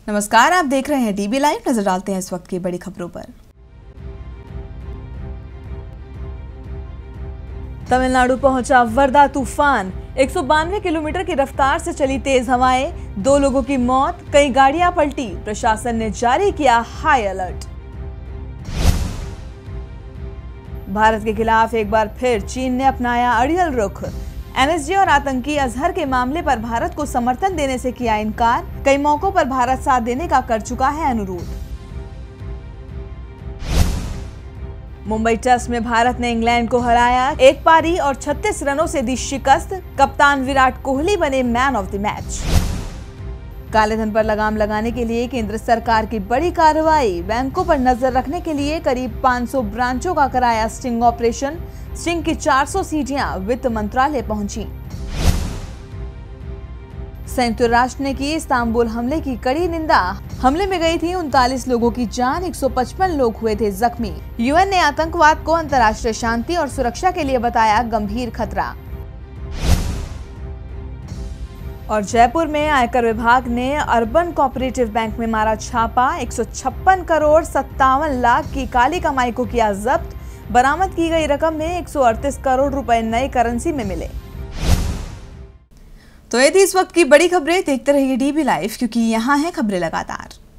नमस्कार, आप देख रहे हैं डीबी लाइव। नजर डालते हैं इस वक्त की बड़ी खबरों पर। तमिलनाडु पहुंचा वर्दा तूफान। 192 किलोमीटर की रफ्तार से चली तेज हवाएं, 2 लोगों की मौत, कई गाड़ियां पलटी। प्रशासन ने जारी किया हाई अलर्ट। भारत के खिलाफ एक बार फिर चीन ने अपनाया अड़ियल रुख। एनएसजी और आतंकी अजहर के मामले पर भारत को समर्थन देने से किया इनकार। कई मौकों पर भारत साथ देने का कर चुका है अनुरोध। मुंबई टेस्ट में भारत ने इंग्लैंड को हराया। एक पारी और 36 रनों से दी शिकस्त। कप्तान विराट कोहली बने मैन ऑफ द मैच। काले धन पर लगाम लगाने के लिए केंद्र सरकार की बड़ी कार्रवाई। बैंकों पर नजर रखने के लिए करीब 500 ब्रांचों का कराया स्टिंग ऑपरेशन। स्टिंग की 400 सीढ़ियां वित्त मंत्रालय पहुंची। संयुक्त राष्ट्र ने की इस्तांबुल हमले की कड़ी निंदा। हमले में गई थी 39 लोगों की जान, 155 लोग हुए थे जख्मी। यूएन ने आतंकवाद को अंतर्राष्ट्रीय शांति और सुरक्षा के लिए बताया गंभीर खतरा। और जयपुर में आयकर विभाग ने अर्बन कोऑपरेटिव बैंक में मारा छापा। 156 करोड़ 57 लाख की काली कमाई को किया जब्त। बरामद की गई रकम में 138 करोड़ रुपए नई करेंसी में मिले। तो ये थी इस वक्त की बड़ी खबरें। देखते रहिए डीबी लाइव, क्योंकि यहाँ है खबरें लगातार।